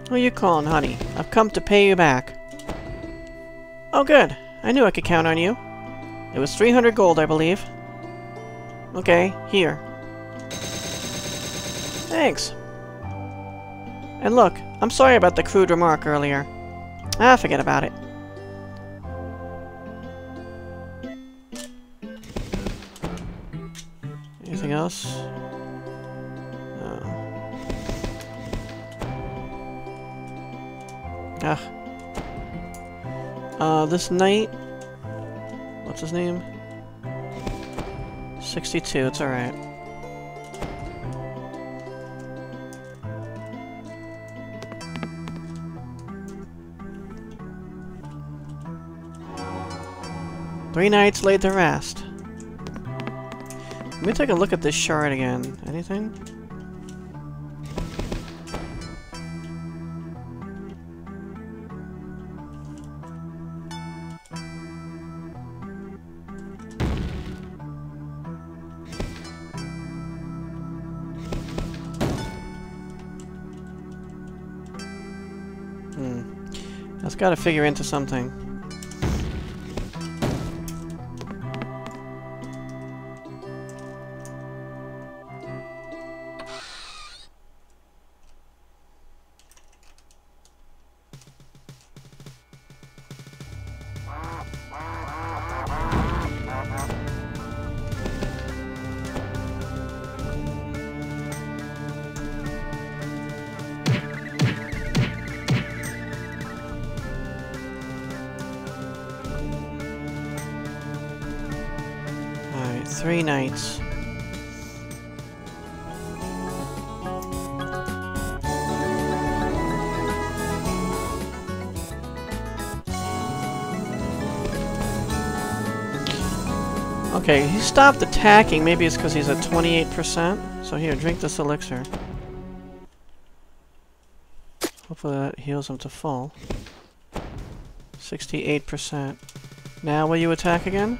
Who are you calling, honey? I've come to pay you back. Oh, good. I knew I could count on you. It was 300 gold, I believe. Okay, here. Thanks. And look, I'm sorry about the crude remark earlier. Ah, forget about it. Anything else? This knight... What's his name? 62, it's alright. Three nights laid to rest. Let me take a look at this shard again. Anything? That's gotta figure into something. Alright, 3 nights. Okay, he stopped attacking. Maybe it's because he's at 28%. So here, drink this elixir. Hopefully that heals him to full. 68%. Now will you attack again?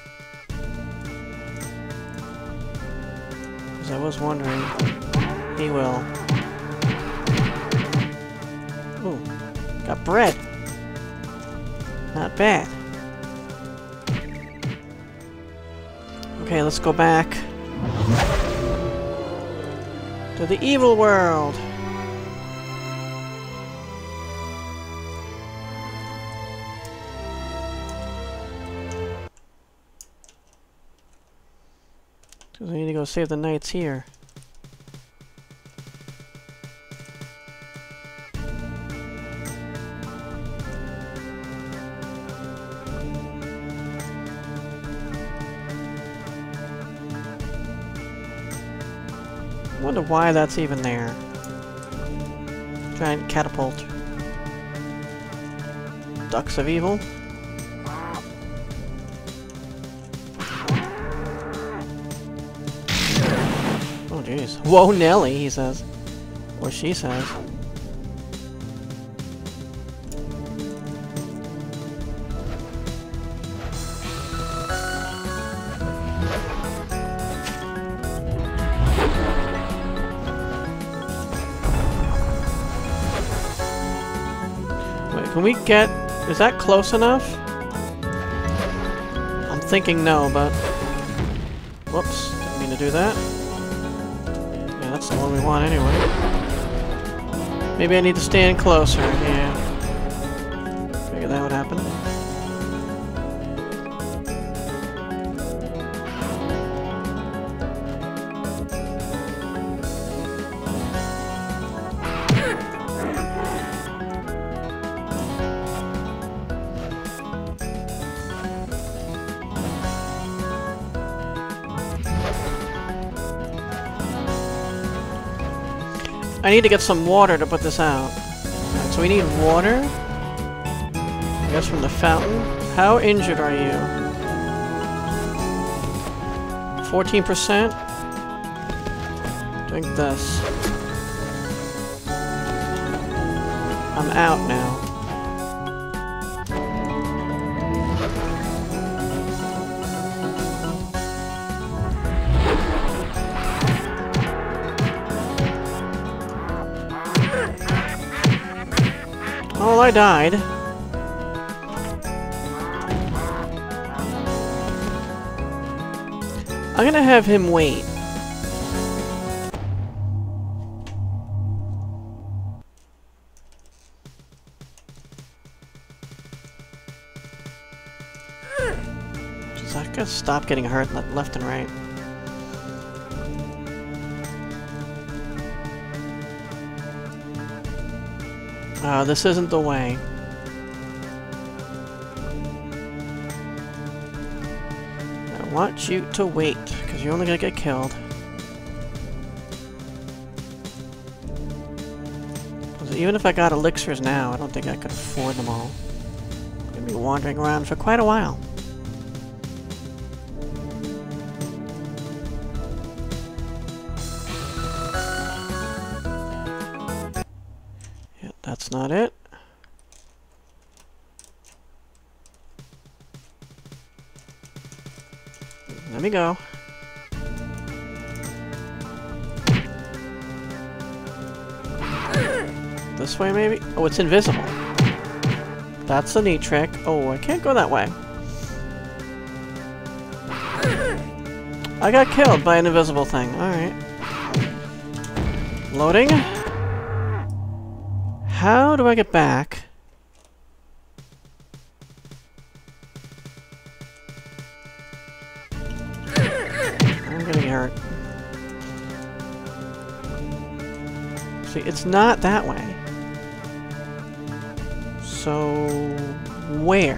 Because I was wondering. He will. Ooh, got bread. Not bad. Okay, let's go back to the evil world. Because I need to go save the knights here. I wonder why that's even there. Giant catapult. Ducks of evil. Oh jeez. Whoa, Nelly, he says. Or she says. Can we get... is that close enough? I'm thinking no, but... whoops, didn't mean to do that. Yeah, that's the one we want anyway. Maybe I need to stand closer, yeah. Figured that would happen. I need to get some water to put this out. Right, so we need water. I guess from the fountain. How injured are you? 14%? Drink this. I'm out now. I died. I'm gonna have him wait. Just, I gotta stop getting hurt left and right. This isn't the way. I want you to wait, because you're only gonna get killed. Even if I got elixirs now, I don't think I could afford them all. I'm gonna be wandering around for quite a while. Yeah, that's not it. Let me go. This way, maybe? Oh, it's invisible. That's a neat trick. Oh, I can't go that way. I got killed by an invisible thing. Alright. Loading. How do I get back? I'm getting hurt. See, it's not that way. So, where?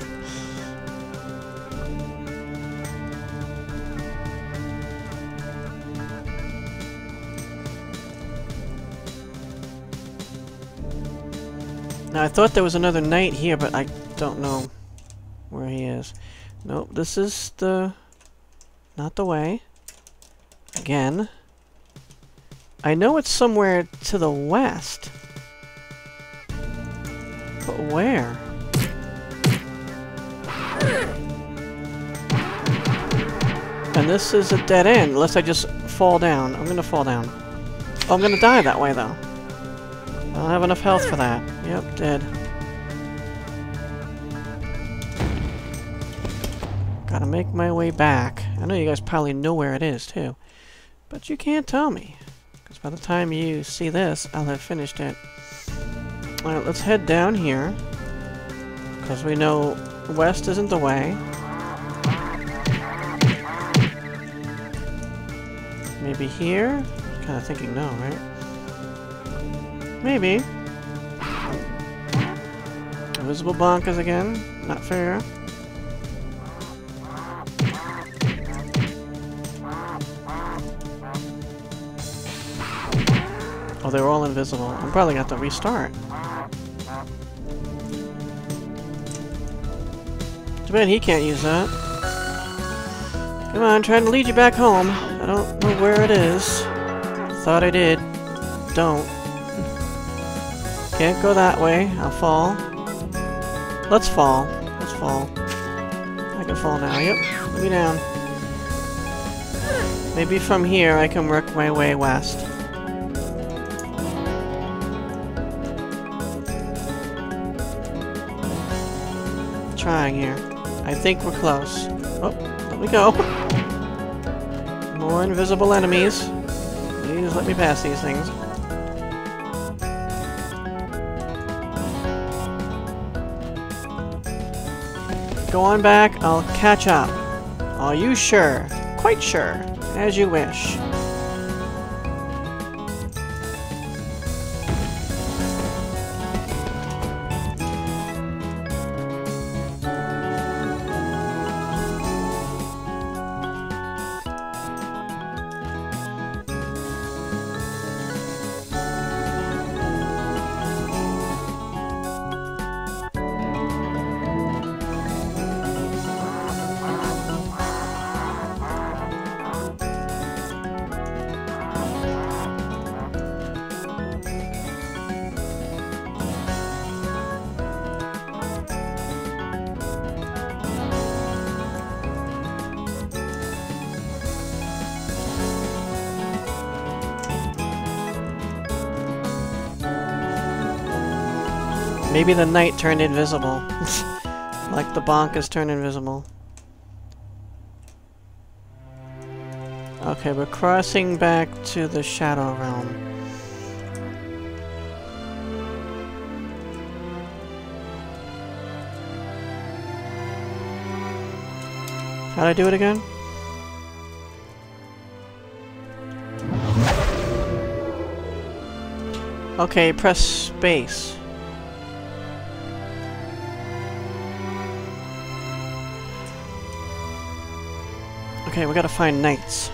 Now, I thought there was another knight here, but I don't know where he is. Nope, this is the... not the way. Again. I know it's somewhere to the west. But where? And this is a dead end, unless I just fall down. I'm gonna fall down. Oh, I'm gonna die that way, though. I don't have enough health for that. Yep, dead. Gotta make my way back. I know you guys probably know where it is, too. But you can't tell me. Because by the time you see this, I'll have finished it. Alright, let's head down here. Because we know west isn't the way. Maybe here? I'm kind of thinking no, right? Maybe. Invisible bonkers again. Not fair. Oh, they were all invisible. I'm probably gonna have to restart. Too bad he can't use that. Come on, trying to lead you back home. I don't know where it is. Thought I did. Don't. Can't go that way. I'll fall. Let's fall. Let's fall. I can fall now. Yep. Let me down. Maybe from here I can work my way west. Trying here. I think we're close. Oh, let me go. More invisible enemies. Please let me pass these things. Go on back, I'll catch up. Are you sure? Quite sure. As you wish. Maybe the knight turned invisible. Like the bonkers turned invisible. Okay, we're crossing back to the Shadow Realm. How'd I do it again? Okay, press space. Okay, we gotta find knights.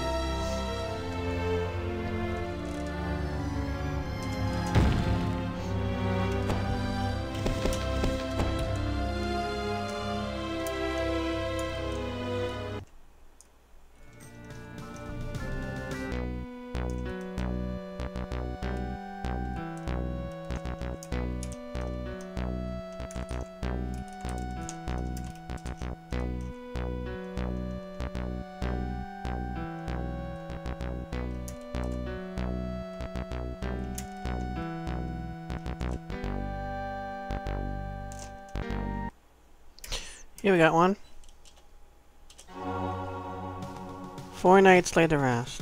Here we got one. 4 knights lay to rest.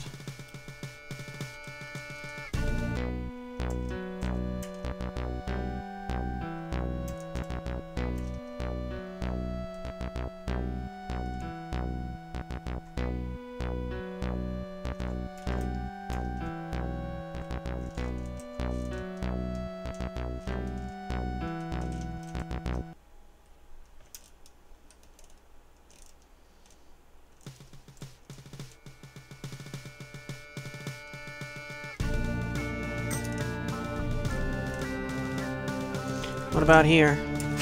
What about here?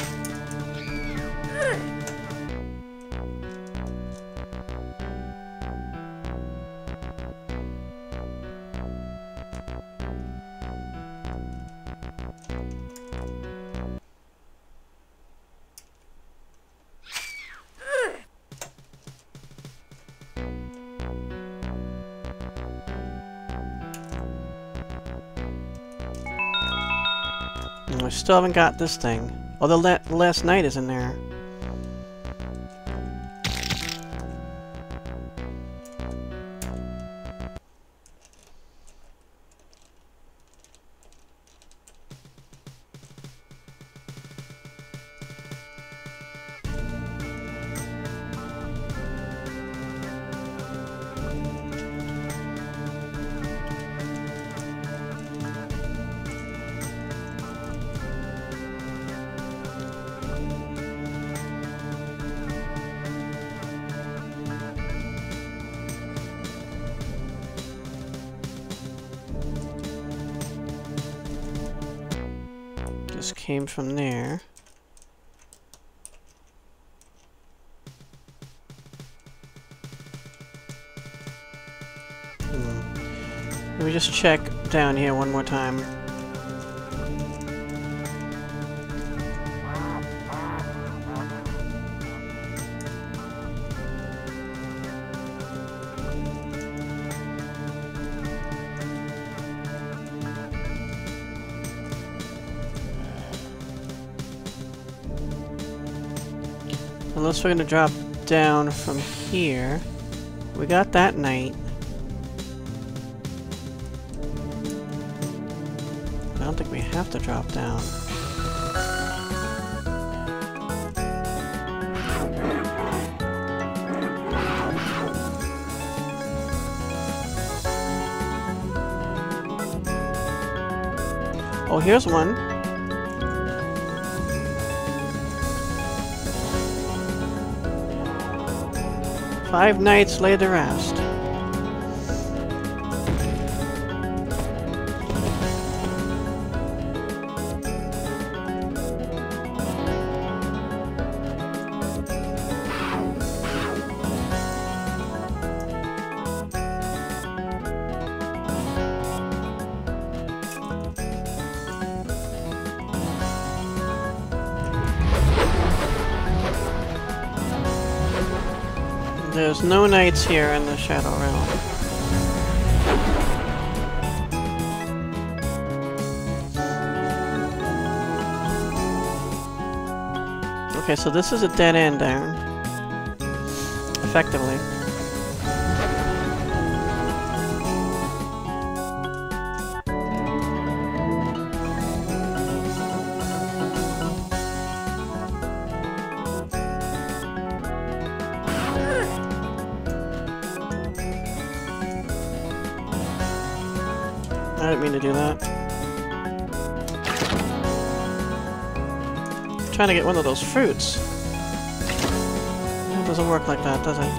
I still haven't got this thing. Oh, the last knight is in there. This came from there. Let me just check down here one more time. Unless we're gonna drop down from here. We got that knight. I don't think we have to drop down. Oh, here's one. Five knights lay to rest. There's no knights here in the Shadow Realm. Okay, so this is a dead end down. Effectively. I didn't mean to do that. I'm trying to get one of those fruits. It doesn't work like that, does it?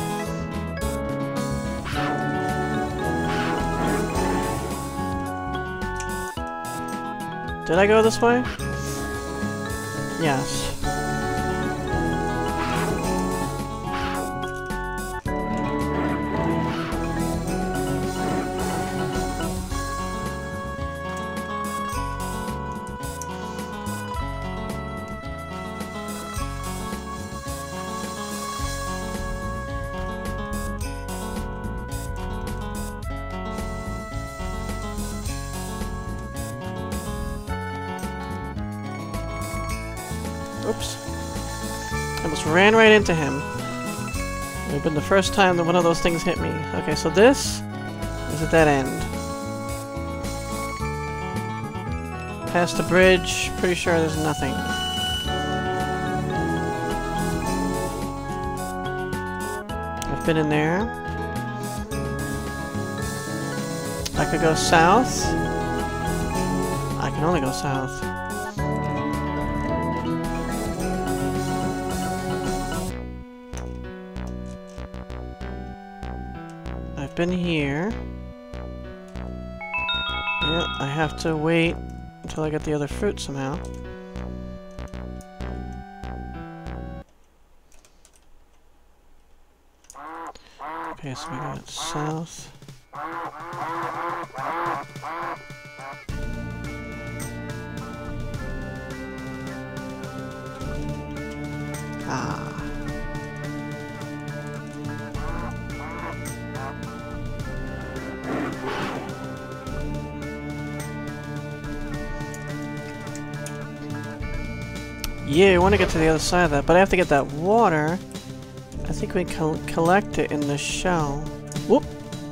Did I go this way? Yes. Oops. I almost ran right into him. It would have been the first time that one of those things hit me. Okay, so this is a dead end. Past the bridge, pretty sure there's nothing. I've been in there. I could go south. I can only go south. I've been here. Yeah, I have to wait until I get the other fruit somehow. Okay, so we got south. Ah. Yeah, I want to get to the other side of that, but I have to get that water. I think we can collect it in the shell. Whoop!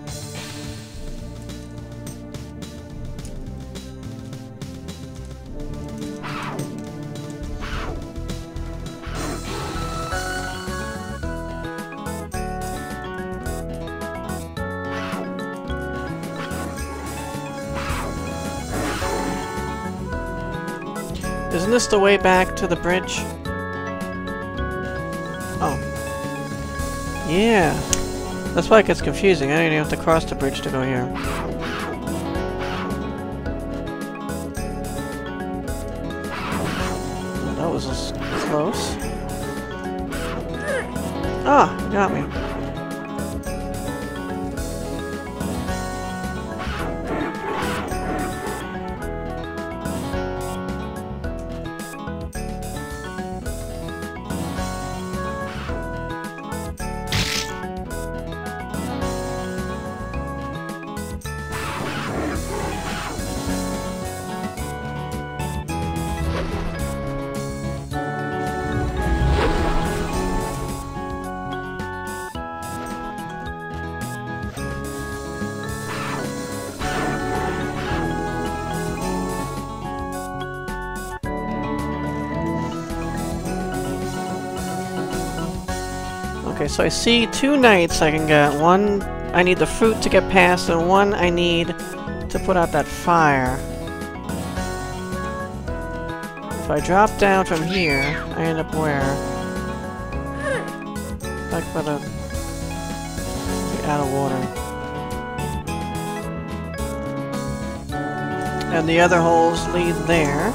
Isn't this the way back to the bridge? Oh. Yeah. That's why it gets confusing. I don't even have to cross the bridge to go here. Oh, that was close. Ah, you got me. Okay, so I see 2 knights I can get. One, I need the fruit to get past, and one I need to put out that fire. If I drop down from here, I end up where? Back by the out of water. And the other holes lead there.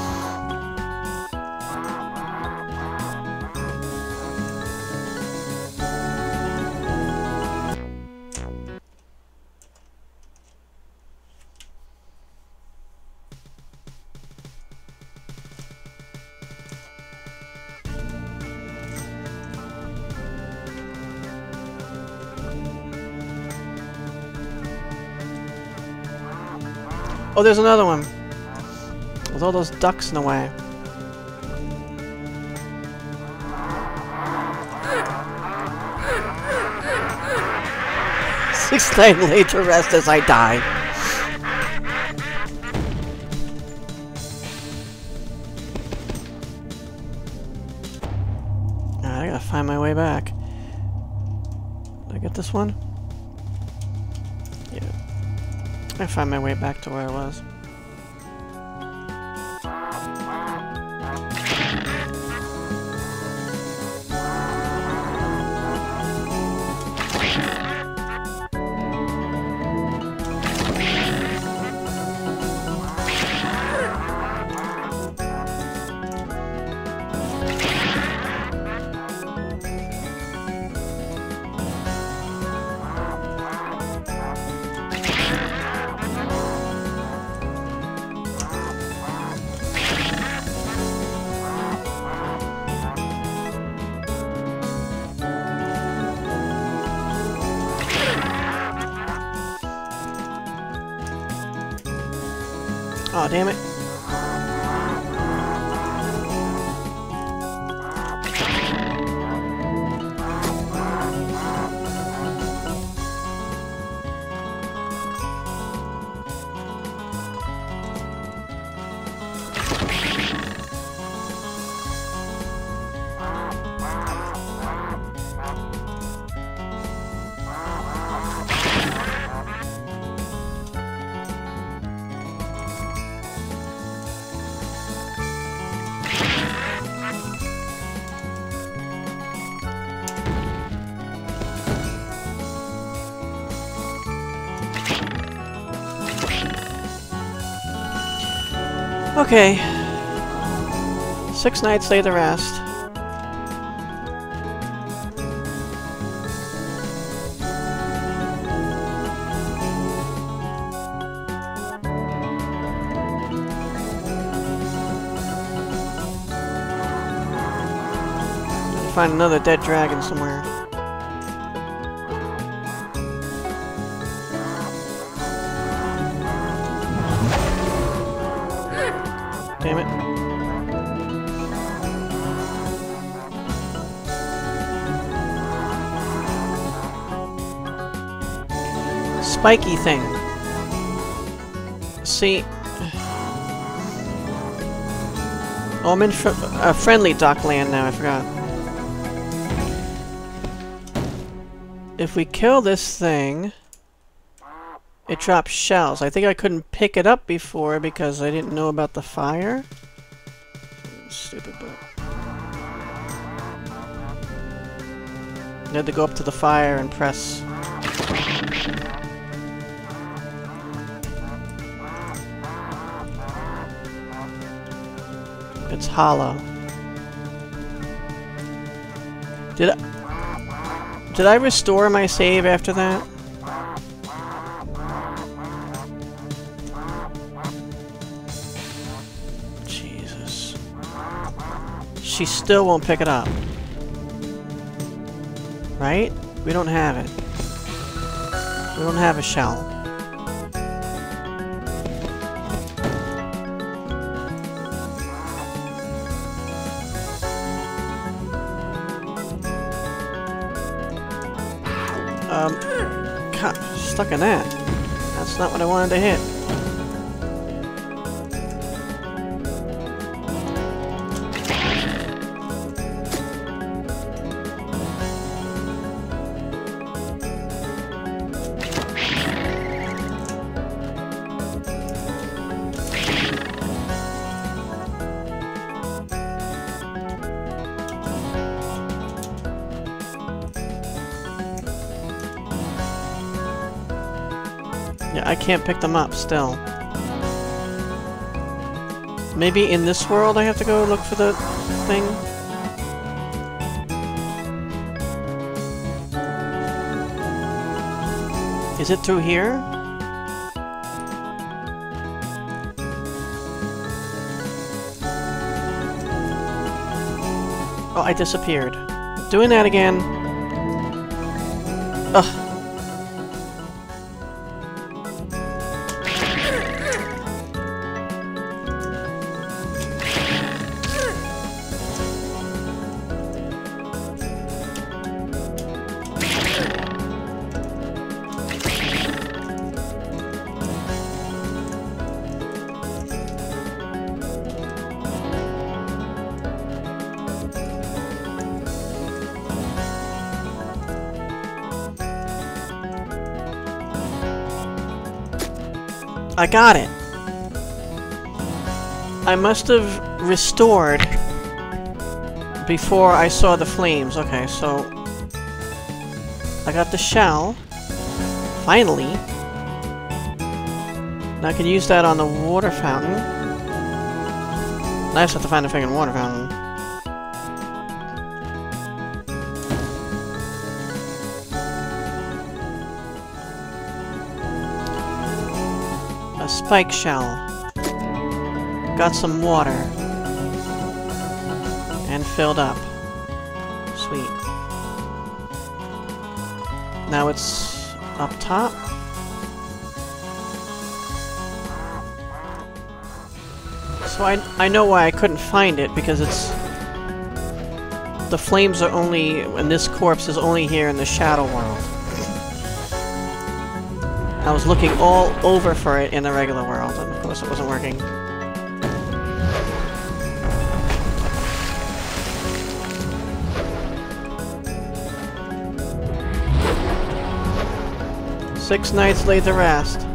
Oh, there's another one. With all those ducks in the way. 6th night laid to rest as I die. I gotta find my way back. Did I get this one? Yeah. I find my way back to where I was. Aw, oh, damn it. Okay. 6 nights lay to rest. Find another dead dragon somewhere. Damn it. Spiky thing. See. Oh, I'm in friendly dockland now, I forgot. If we kill this thing, it drops shells. I think I couldn't pick it up before because I didn't know about the fire. Stupid book. You had to go up to the fire and press. It's hollow. Did I restore my save after that? Jesus. She still won't pick it up. Right? We don't have it. We don't have a shell. God, stuck in that. That's not what I wanted to hit. Yeah, I can't pick them up still. Maybe in this world I have to go look for the thing? Is it through here? Oh, I disappeared. Doing that again. Ugh. I got it! I must have restored before I saw the flames. Okay, so... I got the shell. Finally. Now I can use that on the water fountain. I just have to find a freaking water fountain. A spike shell. Got some water. And filled up. Sweet. Now it's up top. So I know why I couldn't find it, because it's... The flames are only... and this corpse is only here in the Shadow World. I was looking all over for it in the regular world, and of course it wasn't working. Six nights laid to rest.